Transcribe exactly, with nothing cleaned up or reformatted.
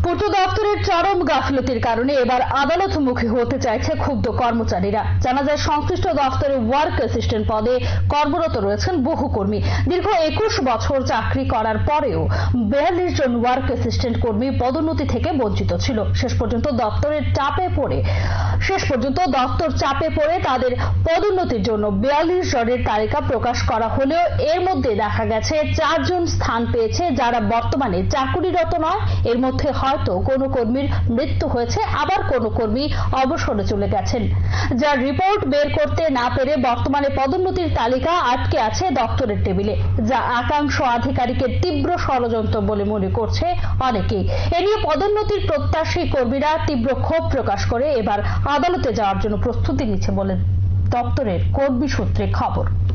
পূর্ত দপ্তরের চরম গাফিলতির কারণে এবার আদালতমুখী হতে চাইছে ক্ষুব্ধ কর্মচারীরা। জানা যায়, সংশ্লিষ্ট দপ্তরে ওয়ার্ক অ্যাসিস্ট্যান্ট পদে কর্মরত রয়েছেন বহু কর্মী। দীর্ঘ একুশ বছর চাকরি করার পরেও বিয়াল্লিশ জন ওয়ার্ক অ্যাসিস্ট্যান্ট কর্মী পদোন্নতি থেকে বঞ্চিত ছিল। শেষ পর্যন্ত দপ্তরের চাপে পড়ে শেষ পর্যন্ত দপ্তর চাপে পড়ে তাদের পদোন্নতির জন্য বিয়াল্লিশ জনের তালিকা প্রকাশ করা হলেও এর মধ্যে দেখা গেছে চারজন স্থান পেয়েছে যারা বর্তমানে চাকুরিরত নয়। এর মধ্যে হয়তো কোনো কর্মীর মৃত্যু হয়েছে, আবার কোনো কর্মী অবসরে চলে গেছেন, যার রিপোর্ট বের করতে না পেরে বর্তমানে পদোন্নতির তালিকা আটকে আছে দপ্তরের টেবিলে, যা একাংশ আধিকারিকের তীব্র ষড়যন্ত্র বলে মনে করছে অনেকেই। এ নিয়ে পদোন্নতির প্রত্যাশী কর্মীরা তীব্র ক্ষোভ প্রকাশ করে এবার আদালতে যাওয়ার জন্য প্রস্তুতি নিচ্ছে বলে দপ্তরের কর্মী সূত্রে খবর।